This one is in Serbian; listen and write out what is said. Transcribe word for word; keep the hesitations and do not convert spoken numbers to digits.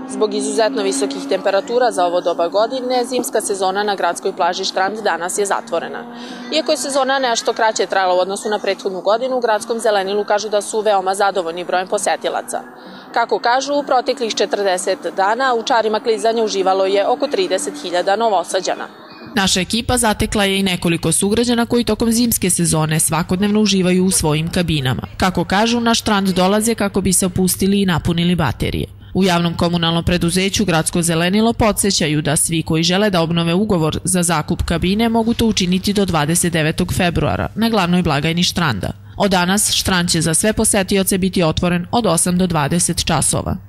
Zbog izuzetno visokih temperatura za ovo doba godine, zimska sezona na gradskoj plaži Štrand danas je zatvorena. Iako je sezona nešto kraće trajala u odnosu na prethodnu godinu, u gradskom zelenilu kažu da su veoma zadovoljni brojem posetilaca. Kako kažu, u proteklih četrdeset dana u čarima klizanja uživalo je oko trideset hiljada Novosađana. Naša ekipa zatekla je i nekoliko sugrađana koji tokom zimske sezone svakodnevno uživaju u svojim kabinama. Kako kažu, na Štrand dolaze kako bi se opustili i napunili baterije. U javnom komunalnom preduzeću Gradsko zelenilo podsjećaju da svi koji žele da obnove ugovor za zakup kabine mogu to učiniti do dvadeset devetog februara na glavnoj blagajni Štranda. Od danas Štrand će za sve posetioce biti otvoren od osam do dvadeset časova.